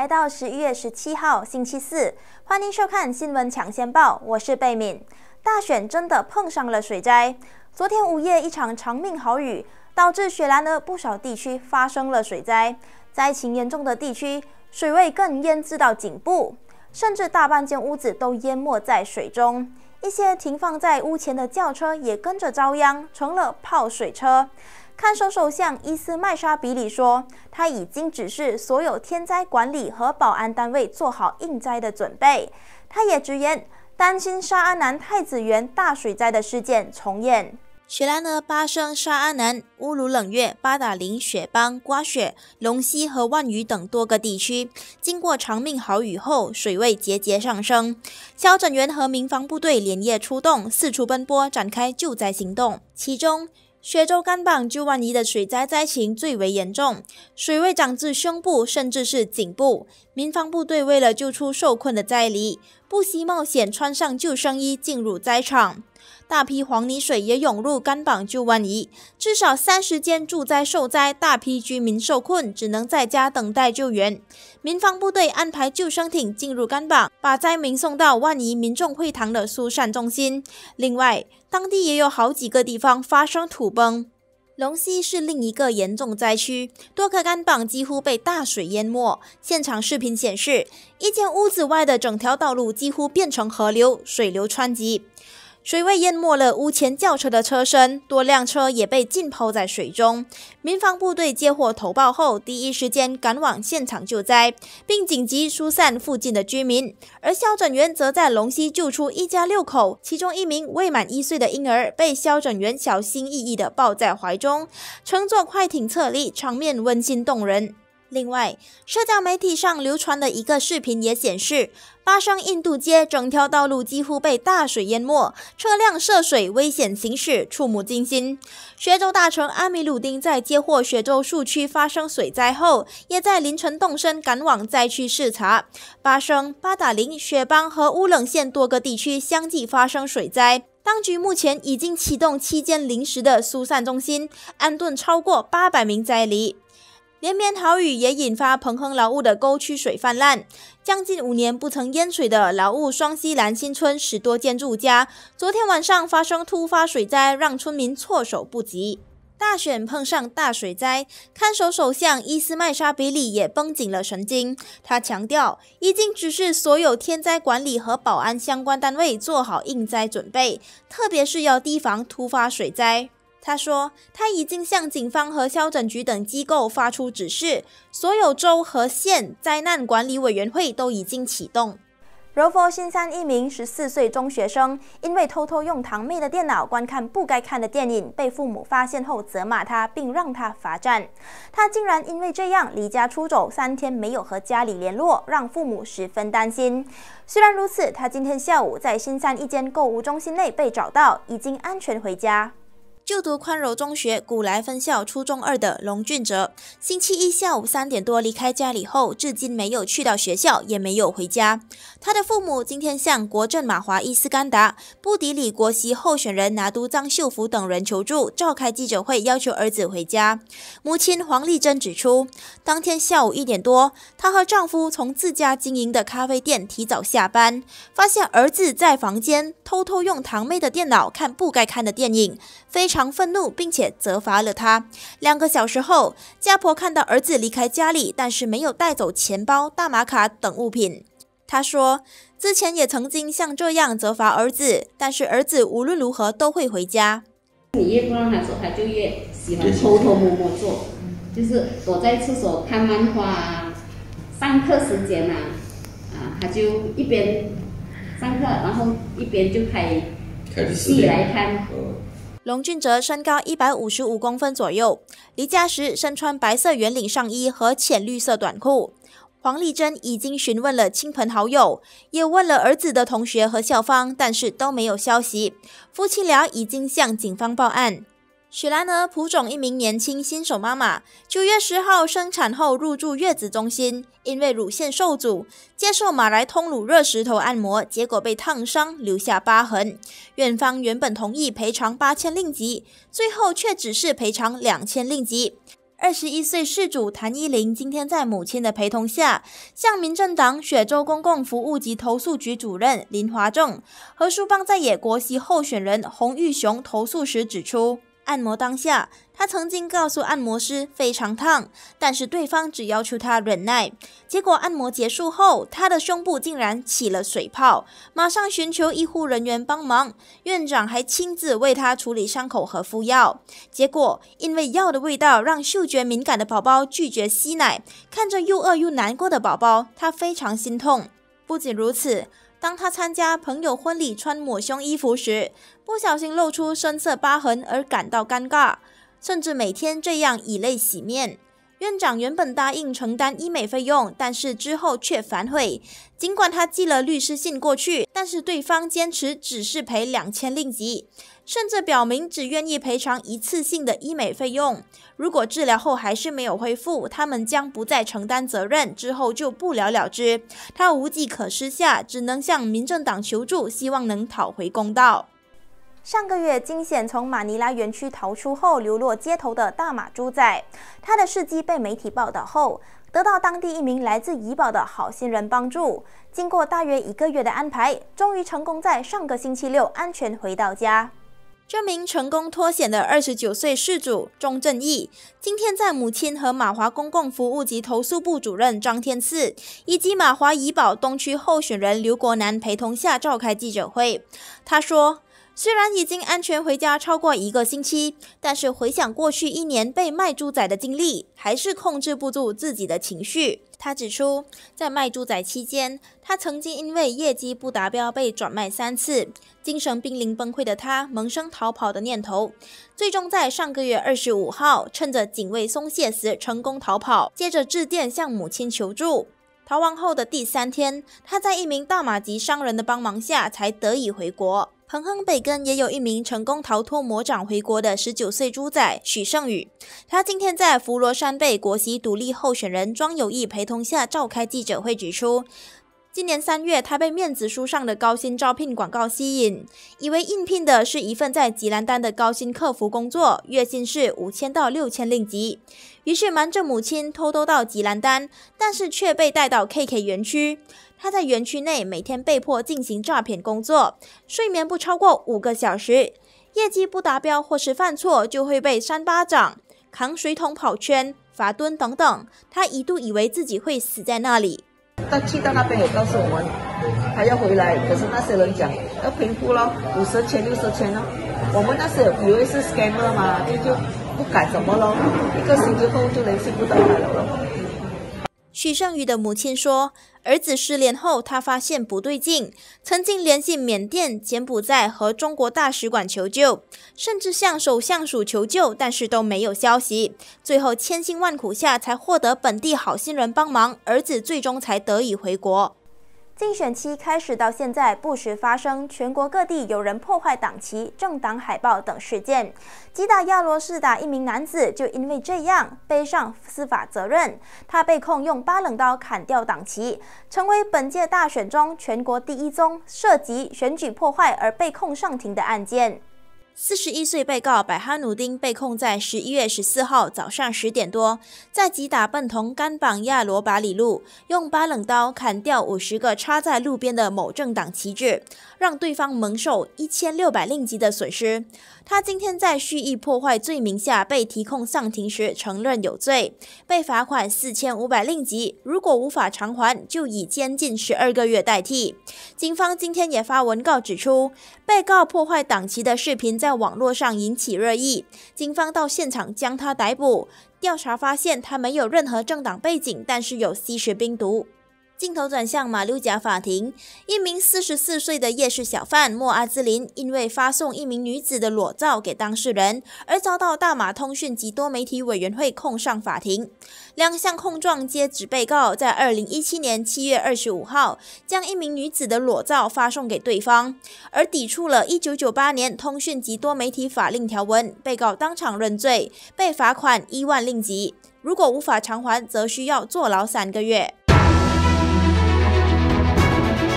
来到11月17号星期四，欢迎收看新闻抢先报，我是贝敏。大选真的碰上了水灾，昨天午夜一场长命豪雨，导致雪兰莪不少地区发生了水灾，灾情严重的地区水位更淹至到颈部，甚至大半间屋子都淹没在水中。一些停放在屋前的轿车也跟着遭殃，成了泡水车。看守首相伊斯麦沙比里说，他已经指示所有天灾管理和保安单位做好应灾的准备。他也直言，担心沙阿南太子园大水灾的事件重演。雪兰莪、巴生、沙阿南、乌鲁冷月、八达岭、雪邦、瓜雪、龙溪和万余等多个地区，经过长命豪雨后，水位节节上升。消拯员和民防部队连夜出动，四处奔波，展开救灾行动。其中，雪州甘榜旧万宜的水灾灾情最为严重，水位涨至胸部甚至是颈部。民防部队为了救出受困的灾黎，不惜冒险穿上救生衣进入灾场。大批黄泥水也涌入甘榜旧万宜，至少30间住宅受灾，大批居民受困，只能在家等待救援。民防部队安排救生艇进入甘榜，把灾民送到万宜民众会堂的疏散中心。另外，当地也有好几个地方发生土崩。龙溪是另一个严重灾区，多个甘榜几乎被大水淹没。现场视频显示，一间屋子外的整条道路几乎变成河流，水流湍急。水位淹没了屋前轿车的车身，多辆车也被浸泡在水中。民防部队接获投报后，第一时间赶往现场救灾，并紧急疏散附近的居民。而消拯员则在龙溪救出一家6口，其中一名未满1岁的婴儿被消拯员小心翼翼地抱在怀中，乘坐快艇撤离，场面温馨动人。另外，社交媒体上流传的一个视频也显示，巴生印度街整条道路几乎被大水淹没，车辆涉水危险行驶，触目惊心。雪州大臣阿米鲁丁在接获雪州数区发生水灾后，也在凌晨动身赶往灾区视察。巴生、八达岭、雪邦和乌冷县多个地区相继发生水灾。当局目前已经启动7间临时的疏散中心，安顿超过800名灾黎。连绵豪雨也引发彭亨劳务的沟渠水泛滥，将近5年不曾淹水的劳务双溪兰新村10多间住家，昨天晚上发生突发水灾，让村民措手不及。大选碰上大水灾，看守首相伊斯麦沙比里也绷紧了神经。他强调，已经指示所有天灾管理和保安相关单位做好应灾准备，特别是要提防突发水灾。他说，他已经向警方和消拯局等机构发出指示，所有州和县灾难管理委员会都已经启动。柔佛新山一名14岁中学生，因为偷偷用堂妹的电脑观看不该看的电影，被父母发现后责骂他，并让他罚站。他竟然因为这样离家出走3天，没有和家里联络，让父母十分担心。虽然如此，他今天下午在新山一间购物中心内被找到，已经安全回家。就读宽柔中学古来分校初中2的龙俊哲，星期一下午3点多离开家里后，至今没有去到学校，也没有回家。他的父母今天向国政马华伊斯干达、布迪里国席候选人拿督张秀福等人求助，召开记者会要求儿子回家。母亲黄丽珍指出，当天下午1点多，她和丈夫从自家经营的咖啡店提早下班，发现儿子在房间偷偷用堂妹的电脑看不该看的电影，非常愤怒，并且责罚了他。2个小时后，家婆看到儿子离开家里，但是没有带走钱包、大马卡等物品。他说，之前也曾经像这样责罚儿子，但是儿子无论如何都会回家。 你越不让他做，他就越喜欢偷偷摸摸做，就是躲在厕所看漫画啊。上课时间他就一边上课，然后一边就开戏来看。 龙俊哲身高155公分左右，离家时身穿白色圆领上衣和浅绿色短裤。黄丽珍已经询问了亲朋好友，也问了儿子的同学和校方，但是都没有消息。夫妻俩已经向警方报案。雪兰莪蒲种一名年轻新手妈妈，9月10号生产后入住月子中心，因为乳腺受阻，接受马来通乳热石头按摩，结果被烫伤，留下疤痕。院方原本同意赔偿8000令吉，最后却只是赔偿2000令吉。 21岁事主谭依林今天在母亲的陪同下，向民政党雪州公共服务及投诉局主任林华正和舒邦在野国席候选人洪玉雄投诉时指出，按摩当下，他曾经告诉按摩师非常烫，但是对方只要求他忍耐。结果按摩结束后，他的胸部竟然起了水泡，马上寻求医护人员帮忙，院长还亲自为他处理伤口和敷药。结果因为药的味道让嗅觉敏感的宝宝拒绝吸奶，看着又饿又难过的宝宝，他非常心痛。不仅如此，当他参加朋友婚礼穿抹胸衣服时，不小心露出深色疤痕而感到尴尬，甚至每天这样以泪洗面。院长原本答应承担医美费用，但是之后却反悔。尽管他寄了律师信过去，但是对方坚持只是赔2000令吉，甚至表明只愿意赔偿一次性的医美费用。如果治疗后还是没有恢复，他们将不再承担责任，之后就不了了之。他无计可施下，只能向民政党求助，希望能讨回公道。上个月惊险从马尼拉园区逃出后流落街头的大马猪仔，他的事迹被媒体报道后，得到当地一名来自怡保的好心人帮助，经过大约1个月的安排，终于成功在上个星期六安全回到家。这名成功脱险的29岁事主钟正义，今天在母亲和马华公共服务及投诉部主任张天赐以及马华怡保东区候选人刘国南陪同下召开记者会。他说，虽然已经安全回家超过1个星期，但是回想过去1年被卖猪仔的经历，还是控制不住自己的情绪。他指出，在卖猪仔期间，他曾经因为业绩不达标被转卖3次，精神濒临崩溃的他萌生逃跑的念头，最终在上个月25号，趁着警卫松懈时成功逃跑，接着致电向母亲求助。逃亡后的第3天，他在一名大马籍商人的帮忙下才得以回国。彭亨北根也有一名成功逃脱魔掌回国的19岁猪仔许胜宇，他今天在佛罗山被国席独立候选人庄有义陪同下召开记者会，指出今年3月，他被面子书上的高薪招聘广告吸引，以为应聘的是一份在吉兰丹的高薪客服工作，月薪是5000到6000令吉。于是瞒着母亲偷偷到吉兰丹，但是却被带到 KK 园区。他在园区内每天被迫进行诈骗工作，睡眠不超过5个小时，业绩不达标或是犯错就会被扇巴掌、扛水桶跑圈、罚蹲等等。他一度以为自己会死在那里。 去到那边也告诉我们还要回来，可是那些人讲要评估咯，50千60千咯。我们那时以为是 scammer 嘛，就不敢什么咯，1个星期后就联系不到他了咯。 许胜宇的母亲说，儿子失联后，他发现不对劲，曾经联系缅甸、柬埔寨和中国大使馆求救，甚至向首相署求救，但是都没有消息。最后千辛万苦下才获得本地好心人帮忙，儿子最终才得以回国。竞选期开始到现在，不时发生全国各地有人破坏党旗、政党海报等事件。吉打亚罗士打一名男子就因为这样背上司法责任，他被控用8冷刀砍掉党旗，成为本届大选中全国第1宗涉及选举破坏而被控上庭的案件。41岁被告百哈努丁被控在11月14号早上10点多，在吉打笨同甘榜亚罗巴里路用8冷刀砍掉50个插在路边的某政党旗帜，让对方蒙受1600令吉的损失。他今天在蓄意破坏罪名下被提控上庭时承认有罪，被罚款4500令吉，如果无法偿还，就以监禁12个月代替。警方今天也发文告指出，被告破坏党旗的视频在网络上引起热议，警方到现场将他逮捕。调查发现他没有任何政党背景，但是有吸食冰毒。镜头转向马六甲法庭，一名44岁的夜市小贩莫阿兹林因为发送一名女子的裸照给当事人，而遭到大马通讯及多媒体委员会控上法庭。2项控状皆指被告在2017年7月25号将一名女子的裸照发送给对方，而抵触了1998年通讯及多媒体法令条文，被告当场认罪，被罚款1万令吉，如果无法偿还，则需要坐牢3个月。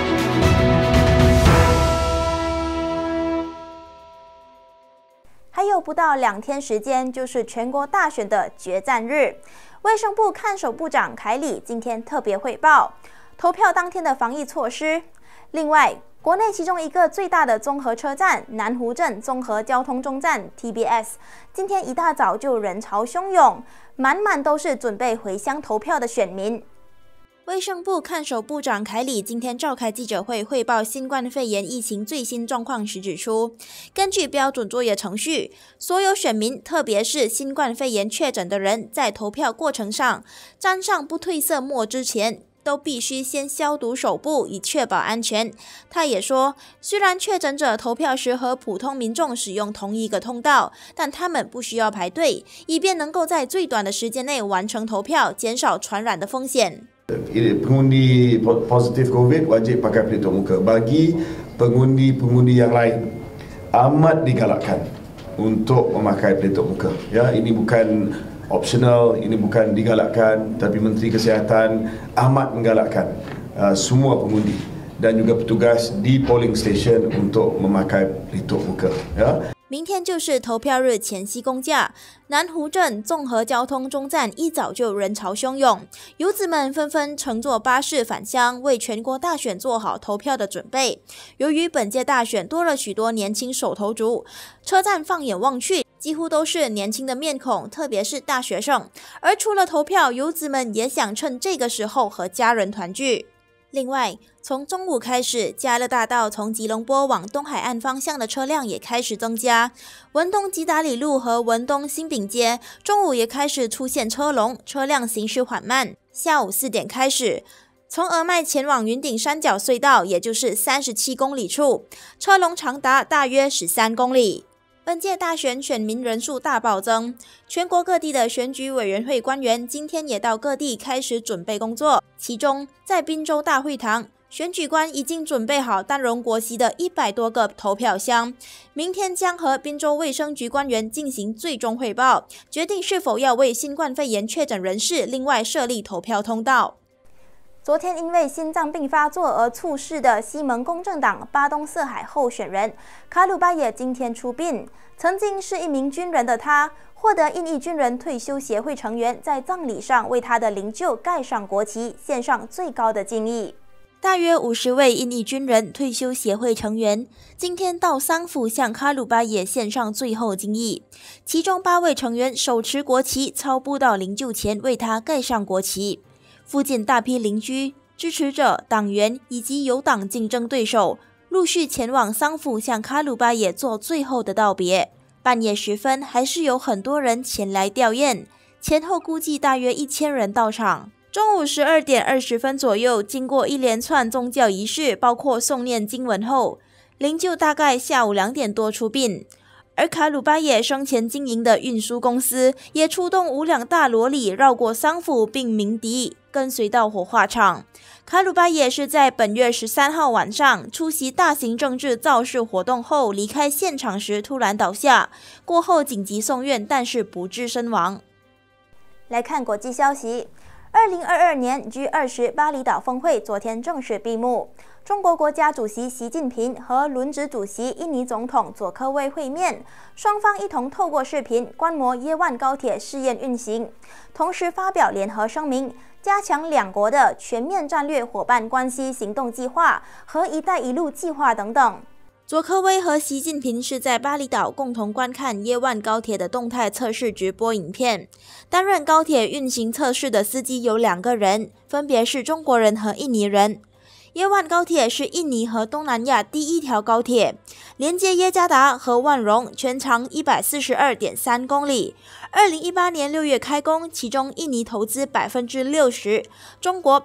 还有有不到2天时间，就是全国大选的决战日。卫生部看守部长凯里今天特别汇报投票当天的防疫措施。另外，国内其中一个最大的综合车站南湖镇综合交通中站 TBS， 今天一大早就人潮汹涌，满满都是准备回乡投票的选民。卫生部看守部长凯里今天召开记者会汇报新冠肺炎疫情最新状况时指出，根据标准作业程序，所有选民，特别是新冠肺炎确诊的人，在投票过程上沾上不褪色墨之前，都必须先消毒手部，以确保安全。他也说，虽然确诊者投票时和普通民众使用同一个通道，但他们不需要排队，以便能够在最短的时间内完成投票，减少传染的风险。 Pengundi positif COVID wajib pakai pelitup muka. Bagi pengundi-pengundi yang lain, amat digalakkan untuk memakai pelitup muka. Ya, ini bukan optional, ini bukan digalakkan, tapi Menteri Kesihatan amat menggalakkan semua pengundi dan juga petugas di polling station untuk memakai pelitup muka. Ya. 明天就是投票日前夕公假，南湖镇综合交通中站一早就人潮汹涌，游子们纷纷乘坐巴士返乡，为全国大选做好投票的准备。由于本届大选多了许多年轻手头族，车站放眼望去，几乎都是年轻的面孔，特别是大学生。而除了投票，游子们也想趁这个时候和家人团聚。另外，从中午开始，嘉乐大道从吉隆坡往东海岸方向的车辆也开始增加。文东吉达里路和文东新饼街中午也开始出现车龙，车辆行驶缓慢。下午4点开始，从俄麦前往云顶山脚隧道，也就是37公里处，车龙长达大约13公里。本届大选选民人数大暴增，全国各地的选举委员会官员今天也到各地开始准备工作。其中，在滨州大会堂，选举官已经准备好丹绒国旗的100多个投票箱，明天将和滨州卫生局官员进行最终汇报，决定是否要为新冠肺炎确诊人士另外设立投票通道。昨天因为心脏病发作而猝逝的西蒙公正党巴东色海候选人卡鲁巴也今天出殡。曾经是一名军人的他，获得印裔军人退休协会成员在葬礼上为他的灵柩盖上国旗，献上最高的敬意。大约50位印裔军人退休协会成员今天到桑府向卡鲁巴也献上最后敬意，其中8位成员手持国旗操步到灵柩前为他盖上国旗。附近大批邻居、支持者、党员以及有党竞争对手陆续前往桑府向卡鲁巴也做最后的道别。半夜时分，还是有很多人前来吊唁，前后估计大约1000人到场。中午12点20分左右，经过一连串宗教仪式，包括诵念经文后，灵柩大概下午2点多出殡。而卡鲁巴也生前经营的运输公司也出动5辆大罗里绕过桑府并鸣笛，跟随到火化场。卡鲁巴也是在本月13号晚上出席大型政治造势活动后离开现场时突然倒下，过后紧急送院，但是不治身亡。来看国际消息，2022年 G20 巴厘岛峰会昨天正式闭幕。中国国家主席习近平和轮值主席印尼总统佐科威会面，双方一同透过视频观摩耶万高铁试验运行，同时发表联合声明，加强两国的全面战略伙伴关系行动计划和一带一路计划等等。佐科威和习近平是在巴厘岛共同观看耶万高铁的动态测试直播影片。担任高铁运行测试的司机有2个人，分别是中国人和印尼人。耶万高铁是印尼和东南亚第1条高铁，连接耶加达和万荣，全长142.3公里。2018年6月开工，其中印尼投资60%，中国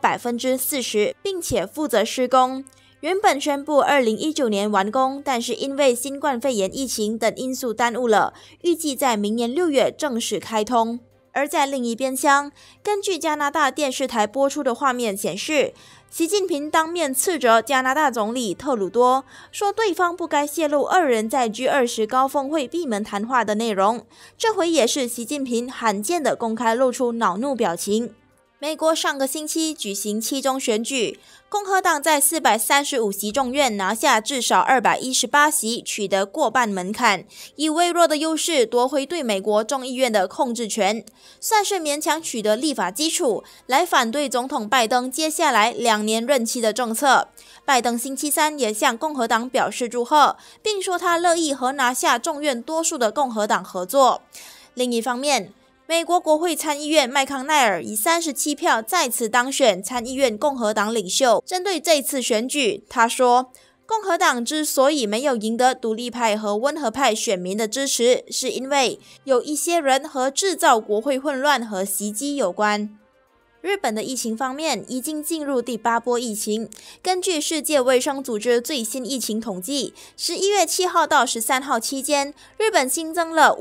40%，并且负责施工。原本宣布2019年完工，但是因为新冠肺炎疫情等因素耽误了，预计在明年6月正式开通。而在另一边厢，根据加拿大电视台播出的画面显示，习近平当面斥责加拿大总理特鲁多，说对方不该泄露2人在 G20 高峰会闭门谈话的内容。这回也是习近平罕见的公开露出恼怒表情。 美国上个星期举行期中选举，共和党在435席众院拿下至少218席，取得过半门槛，以微弱的优势夺回对美国众议院的控制权，算是勉强取得立法基础，来反对总统拜登接下来2年任期的政策。拜登星期三也向共和党表示祝贺，并说他乐意和拿下众院多数的共和党合作。另一方面，美国国会参议院麦康奈尔以37票再次当选参议院共和党领袖。针对这次选举，他说，共和党之所以没有赢得独立派和温和派选民的支持，是因为有一些人和制造国会混乱和袭击有关。日本的疫情方面，已经进入第8波疫情。根据世界卫生组织最新疫情统计，11月7号到13号期间，日本新增了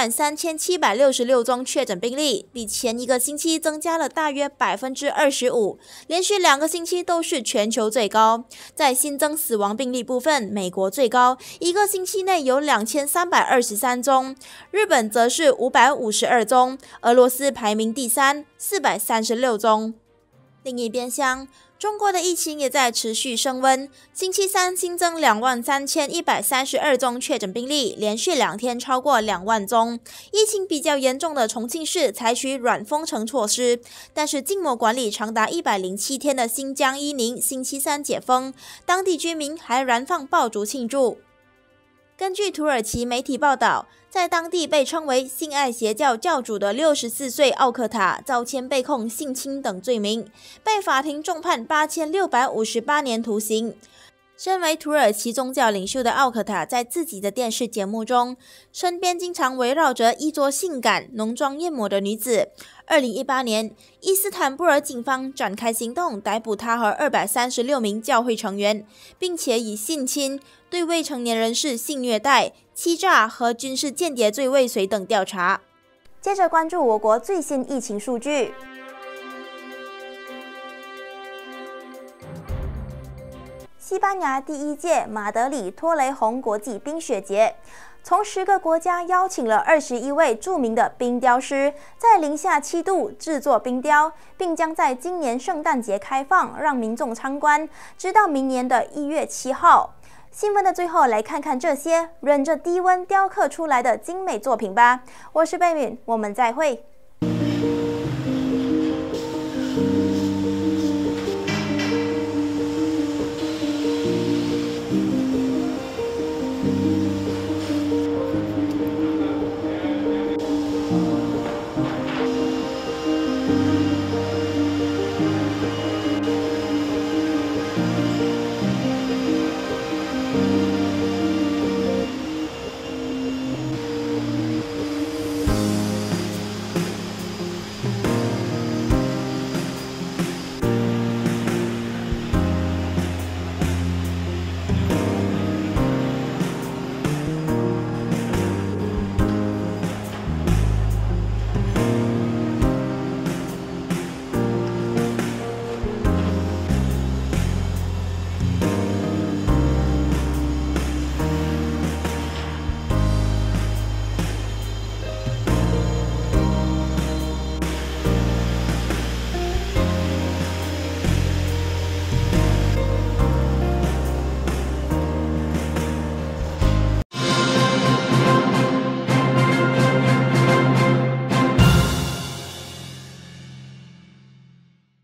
503766宗确诊病例，比前一个星期增加了大约25%，连续2个星期都是全球最高。在新增死亡病例部分，美国最高，一个星期内有2323宗，日本则是552宗，俄罗斯排名第3。436宗。另一边厢，中国的疫情也在持续升温。星期三新增23132宗确诊病例，连续2天超过2万宗。疫情比较严重的重庆市采取软封城措施，但是静默管理长达107天的新疆伊宁星期三解封，当地居民还燃放爆竹庆祝。根据土耳其媒体报道，在当地被称为性爱邪教教主的64岁奥克塔，遭前被控性侵等罪名，被法庭重判8658年徒刑。身为土耳其宗教领袖的奥克塔，在自己的电视节目中，身边经常围绕着衣着性感、浓妆艳抹的女子。2018年，伊斯坦布尔警方展开行动，逮捕他和236名教会成员，并且以性侵、对未成年人士性虐待、欺诈和军事间谍罪未遂等调查。接着关注我国最新疫情数据。西班牙第1届马德里托雷洪国际冰雪节，从10个国家邀请了21位著名的冰雕师，在零下7度制作冰雕，并将在今年圣诞节开放，让民众参观，直到明年的1月7号。新闻的最后，来看看这些忍着低温雕刻出来的精美作品吧。我是贝敏，我们再会。